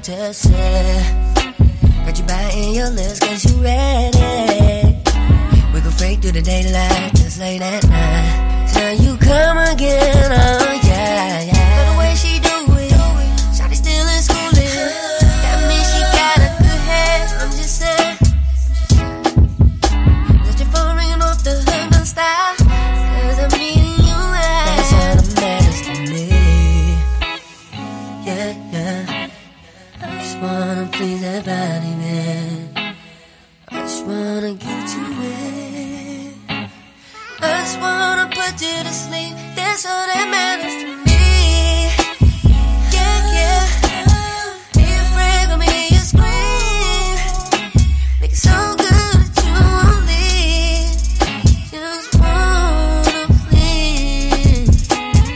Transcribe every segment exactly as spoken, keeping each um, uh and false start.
to say. Got you biting your lips cause you ready. We go fake through the daylight just late at night till you come again, oh yeah, yeah. But the way she do it, shawty still in school, that means she got a good head, I'm just saying. Let your phone ringing off the hook, don't stop, cause I'm needing you right. That's all that matters to me, yeah, yeah. I just wanna please that body, man. I just wanna get to it. I just wanna put you to sleep. That's all that matters to me. Yeah, yeah. Be afraid of me, you scream. Make it so good that you won't leave. Just wanna please.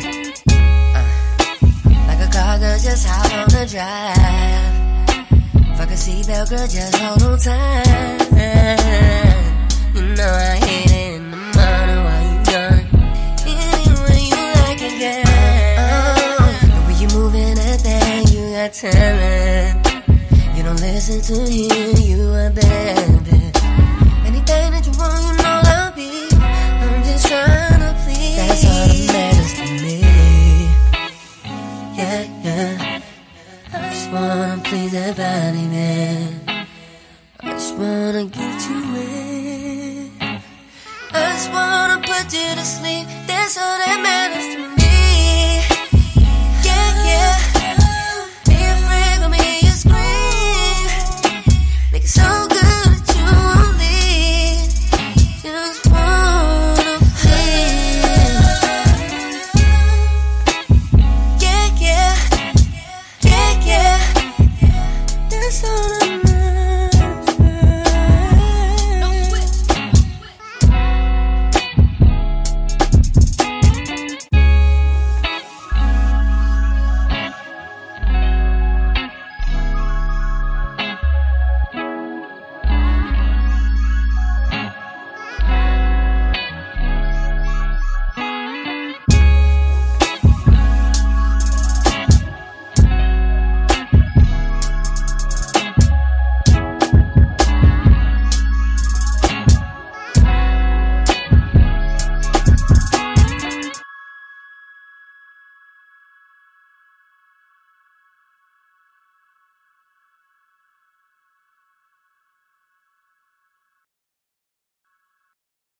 uh, Like a car girl, just hop on the drive. Fuck a seatbelt, girl, just hold on tight. You know I hate it in the morning while you done. Anyway you like it, girl. Oh, the way you moving that thing, you got talent. You don't listen to him, you a baby. Anything that you want, you know I'll be. I'm just trying to please. That's all that matters to me. Yeah, yeah. I just wanna please that body, man. I just wanna get to it. I just wanna put you to sleep. That's all that matters to me.